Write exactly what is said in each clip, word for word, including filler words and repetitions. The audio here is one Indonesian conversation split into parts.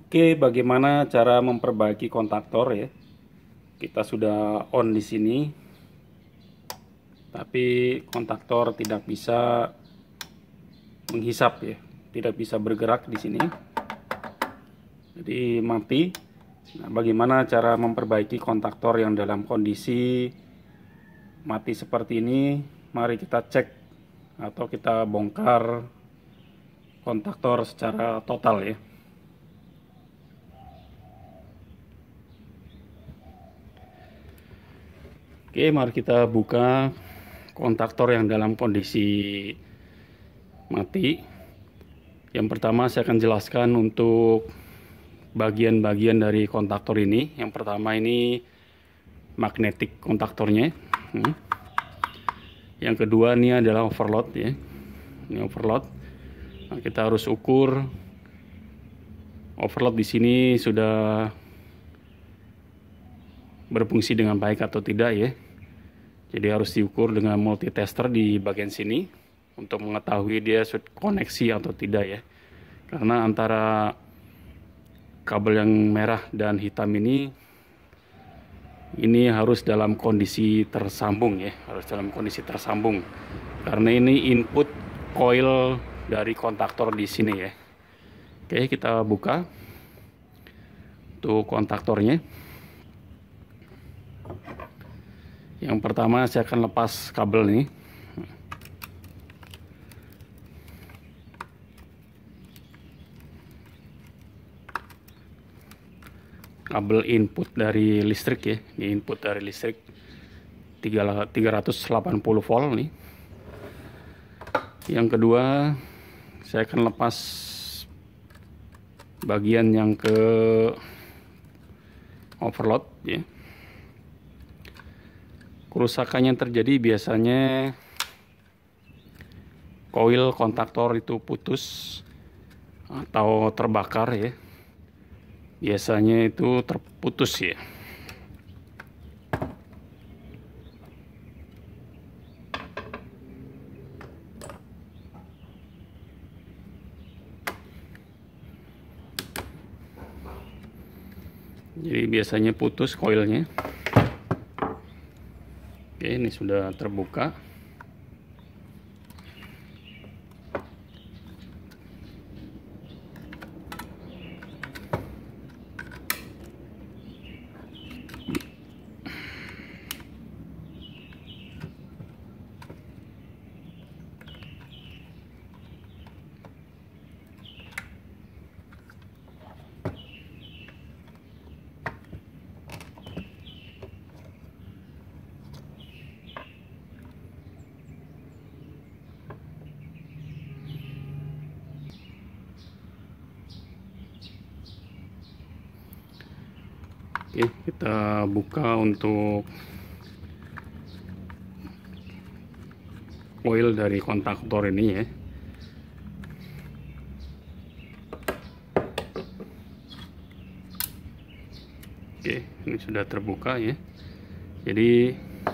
Oke, bagaimana cara memperbaiki kontaktor ya? Kita sudah on di sini, tapi kontaktor tidak bisa menghisap ya, tidak bisa bergerak di sini. Jadi mati. Nah, bagaimana cara memperbaiki kontaktor yang dalam kondisi mati seperti ini? Mari kita cek atau kita bongkar kontaktor secara total ya. Oke, mari kita buka kontaktor yang dalam kondisi mati. Yang pertama saya akan jelaskan untuk bagian-bagian dari kontaktor ini. Yang pertama ini magnetik kontaktornya. Hmm. Yang kedua ini adalah overload ya. Ini overload. Nah, kita harus ukur overload di sini sudah berfungsi dengan baik atau tidak ya. Jadi harus diukur dengan multitester di bagian sini untuk mengetahui dia koneksi atau tidak ya. Karena antara kabel yang merah dan hitam ini ini harus dalam kondisi tersambung ya, harus dalam kondisi tersambung. Karena ini input coil dari kontaktor di sini ya. Oke, kita buka untuk kontaktornya. Yang pertama saya akan lepas kabel nih. Kabel input dari listrik ya. Ini input dari listrik tiga ratus delapan puluh volt nih. Yang kedua saya akan lepas bagian yang ke overload ya. Kerusakan yang terjadi biasanya koil kontaktor itu putus atau terbakar ya. Biasanya itu terputus ya. Jadi biasanya putus koilnya. Oke, ini sudah terbuka. Oke, kita buka untuk coil dari kontaktor ini ya. Oke, ini sudah terbuka ya. Jadi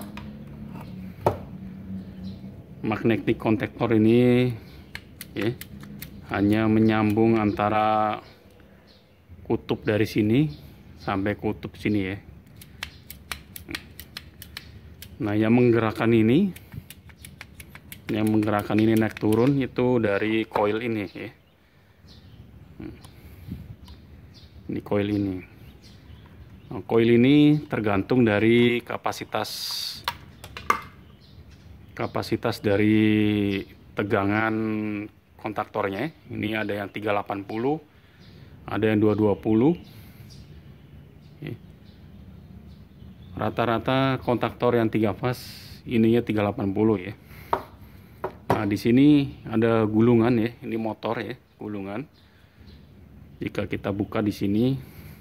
magnetic kontaktor ini ya hanya menyambung antara kutub dari sini sampai kutub sini ya. Nah, yang menggerakkan ini yang menggerakkan ini naik turun itu dari coil ini ya. Ini coil ini. Nah, coil ini tergantung dari kapasitas kapasitas dari tegangan kontaktornya. Ini ada yang tiga ratus delapan puluh, ada yang dua ratus dua puluh. Rata-rata kontaktor yang tiga fase ininya tiga ratus delapan puluh ya. Nah, di sini ada gulungan ya, ini motor ya, gulungan. Jika kita buka di sini,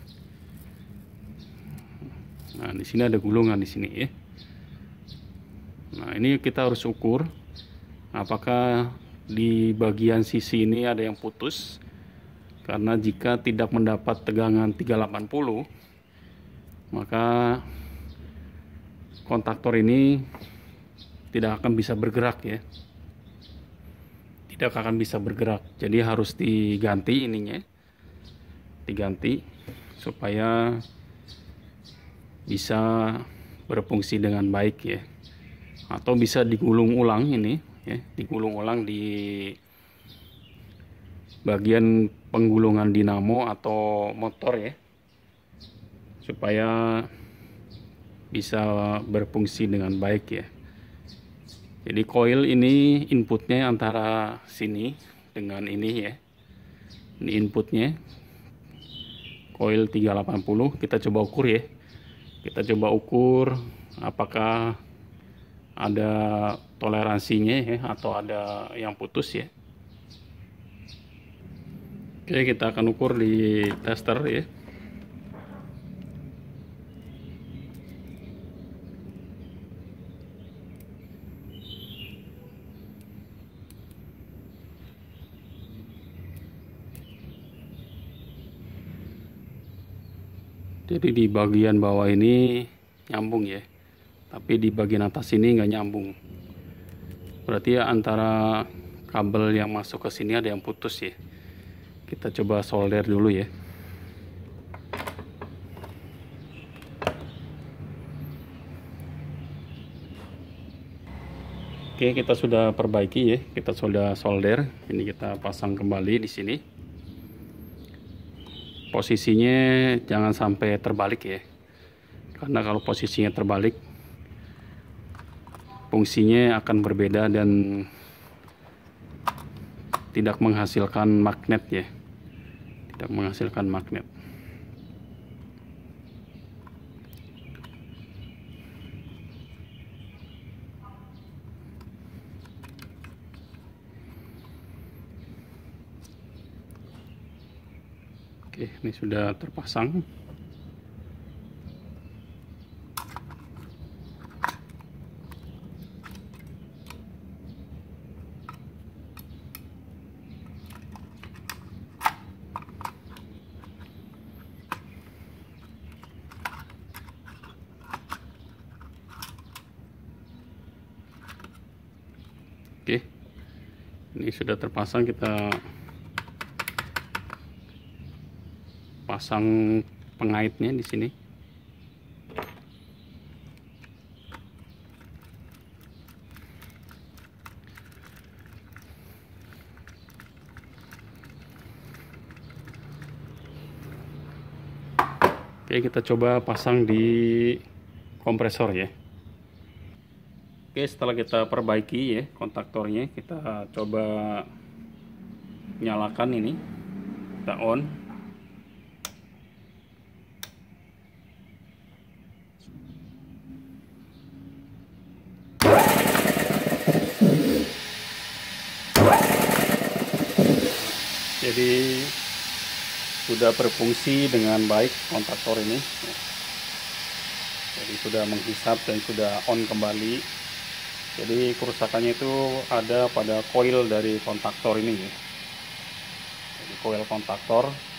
nah di sini ada gulungan di sini ya. Nah, ini kita harus ukur apakah di bagian sisi ini ada yang putus. Karena jika tidak mendapat tegangan tiga ratus delapan puluh, maka kontaktor ini tidak akan bisa bergerak ya. Tidak akan bisa bergerak. Jadi harus diganti ininya. diganti supaya bisa berfungsi dengan baik ya, atau bisa digulung ulang ini ya, digulung ulang di bagian penggulungan dinamo atau motor ya, supaya bisa berfungsi dengan baik ya. Jadi coil ini inputnya antara sini dengan ini ya, ini inputnya coil tiga delapan puluh. Kita coba ukur ya, kita coba ukur apakah ada toleransinya ya, atau ada yang putus ya. Oke, kita akan ukur di tester ya. Jadi di bagian bawah ini nyambung ya, tapi di bagian atas ini nggak nyambung. Berarti ya antara kabel yang masuk ke sini ada yang putus ya. Kita coba solder dulu ya. Oke, kita sudah perbaiki ya, kita sudah solder. Ini kita pasang kembali di sini. Posisinya jangan sampai terbalik ya, karena kalau posisinya terbalik fungsinya akan berbeda dan tidak menghasilkan magnet ya, tidak menghasilkan magnet. Oke, ini sudah terpasang. Oke, ini sudah terpasang. Kita pasang pengaitnya di sini. Oke, kita coba pasang di kompresor ya. Oke, setelah kita perbaiki ya kontaktornya, kita coba nyalakan ini, kita on. Jadi sudah berfungsi dengan baik kontaktor ini. Jadi sudah menghisap dan sudah on kembali. Jadi kerusakannya itu ada pada coil dari kontaktor ini. Jadi coil kontaktor